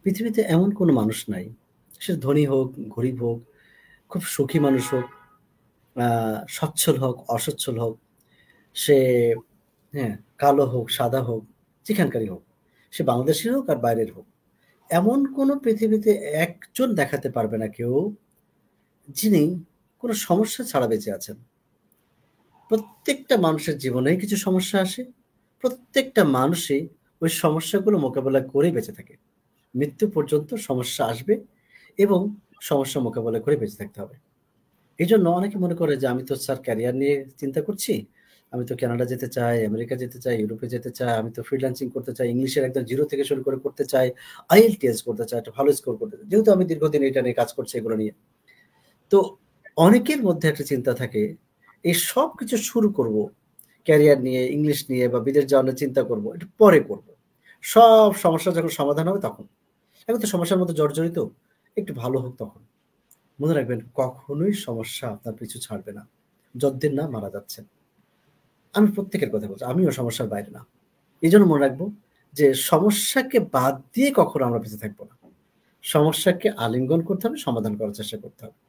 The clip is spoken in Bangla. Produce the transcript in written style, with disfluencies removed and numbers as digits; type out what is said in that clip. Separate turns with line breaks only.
পৃথিবীতে এমন কোনো মানুষ নাই, সে ধনী হোক, গরিব হোক, খুব সুখী মানুষ হোক, সচ্ছল হোক, অসচ্ছল হোক, সে হ্যাঁ, কালো হোক, সাদা হোক, যেখানকারই হোক, সে বাংলাদেশের হোক আর বাইরের হোক। এমন কোনো পৃথিবীতে একজন দেখাতে পারবে না কেউ, যিনি কোনো সমস্যা ছাড়া বেঁচে আছেন। প্রত্যেকটা মানুষের জীবনেই কিছু সমস্যা আসে। প্রত্যেকটা মানুষই ওই সমস্যাগুলো মোকাবেলা করেই বেঁচে থাকে। মৃত্যু পর্যন্ত সমস্যা আসবে এবং সমস্যা মোকাবেলা করে বেঁচে থাকতে হবে। এজন্য অনেকে মনে করে যে আমি তো স্যার ক্যারিয়ার নিয়ে চিন্তা করছি। আমি তো কানাডা যেতে চাই, আমেরিকা যেতে চাই, ইউরোপে যেতে চাই। আমি তো ফ্রিল্যান্সিং করতে চাই। ইংলিশের একদম 0 থেকে শুরু করে করতে চাই। IELTS করতে চাই, একটা ভালো স্কোর করতে চাই। যেহেতু আমি দীর্ঘদিন এটা নিয়ে কাজ করছি এগুলো নিয়ে। তো অনেকের মধ্যে একটা চিন্তা থাকে, এই সবকিছু শুরু করব, ক্যারিয়ার নিয়ে, ইংলিশ নিয়ে বা বিদেশ যাওয়া নিয়ে চিন্তা করব। এটা পরে করব। সব সমস্যা যখন সমাধান হবে তখন। এখন তো সমস্যার মধ্যে জর্জরিত। একটু ভালো হোক তখন। মনে রাখবেন কখনোই সমস্যা আপনার পিছু ছাড়বে না। যতদিন না মারা যাচ্ছেন। আমি প্রত্যেকের কথা বলছি। আমিও সমস্যার বাইরে না। এজন্য মনে রাখবো যে সমস্যাকে বাদ দিয়ে কখনো আমরা বেঁচে থাকবো না। সমস্যাকে আলিঙ্গন করতে হবে, সমাধান করার চেষ্টা করতে হবে।